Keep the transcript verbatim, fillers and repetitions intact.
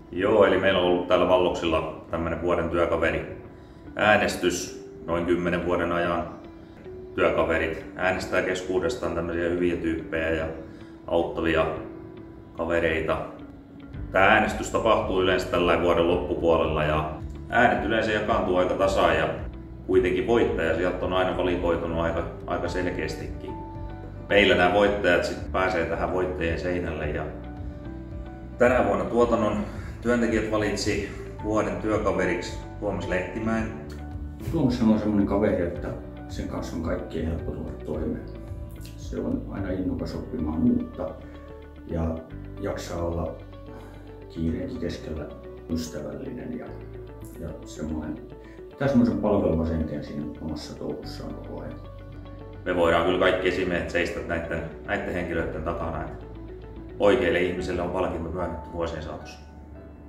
Joo, eli meillä on ollut täällä Valloksilla tämmöinen vuoden työkaveri äänestys noin kymmenen vuoden ajan. Työkaverit äänestää keskuudestaan tämmöisiä hyviä tyyppejä ja auttavia kavereita. Tämä äänestys tapahtuu yleensä tällä vuoden loppupuolella ja äänet yleensä jakaantuu aika tasaan ja kuitenkin voittaja sieltä on aina valikoitunut aika, aika selkeästikin. Meillä nämä voittajat sitten pääsee tähän voittajien seinälle ja tänä vuonna tuotannon työntekijät valitsi vuoden työkaveriksi Tuomas Lehtimäen. Tuomas on semmoinen kaveri, että sen kanssa on kaikkien helppo tulla toimeen. Se on aina innokas oppimaan uutta ja jaksaa olla kiireenkin keskellä ystävällinen ja, ja semmoinen, pitää semmoisen palvelevan asenteen siinä omassa touhussaan koko ajan. Me voidaan kyllä kaikki esimiehet seistä näiden, näiden henkilöiden takana, että oikeille ihmisille on palkinto myönnetty vuosien saatossa.